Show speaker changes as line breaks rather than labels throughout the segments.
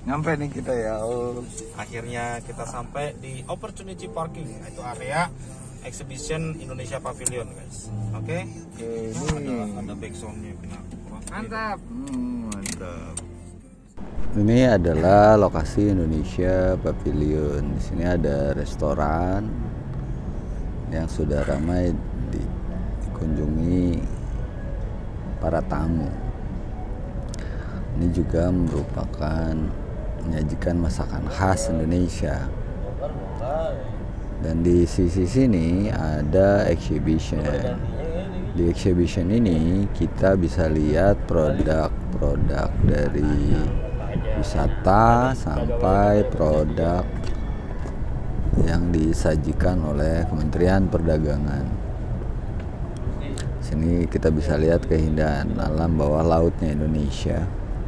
Nyampe nih kita ya.
Akhirnya kita sampai di Opportunity Parking, itu area Exhibition Indonesia Pavilion, guys. Oke. Ini ada backsoundnya. Mantap.
Mantap. Ini adalah lokasi Indonesia Pavilion. Di sini ada restoran yang sudah ramai dikunjungi para tamu. Ini juga merupakan menyajikan masakan khas Indonesia. Dan di sisi sini ada exhibition. Di exhibition ini kita bisa lihat produk-produk dari wisata sampai produk yang disajikan oleh Kementerian Perdagangan. Sini kita bisa lihat keindahan alam bawah lautnya Indonesia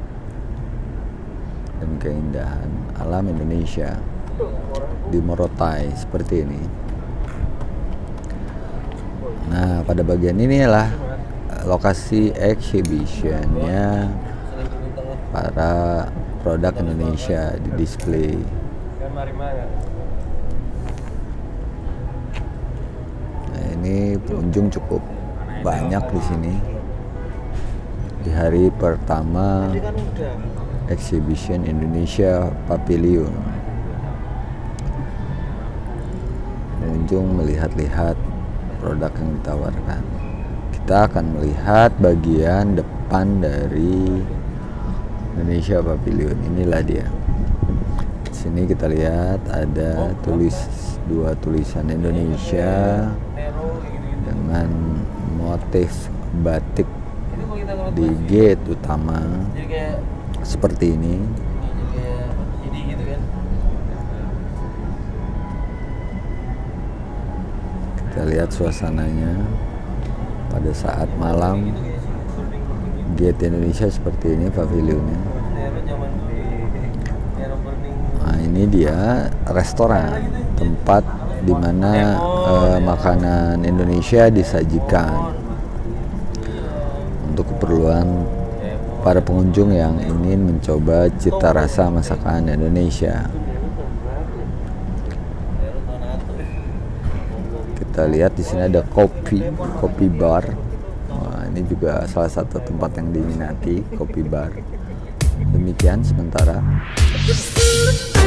dan keindahan alam Indonesia di Morotai seperti ini. Nah, pada bagian inilah lokasi exhibitionnya para produk Indonesia di display. Nah, ini pengunjung cukup banyak di sini. Di hari pertama Exhibition Indonesia Pavilion. Pengunjung melihat-lihat produk yang ditawarkan. Kita akan melihat bagian depan dari Indonesia Pavilion. Inilah dia. Di sini kita lihat ada dua tulisan Indonesia dengan motif batik di gate utama seperti ini. Kita lihat suasananya pada saat malam. Gate Indonesia seperti ini pavilionnya. Nah, ini dia restoran, tempat di mana makanan Indonesia disajikan untuk keperluan para pengunjung yang ingin mencoba cita rasa masakan Indonesia. Kita lihat di sini ada kopi bar. Wah, ini juga salah satu tempat yang diminati, kopi bar. Demikian sementara.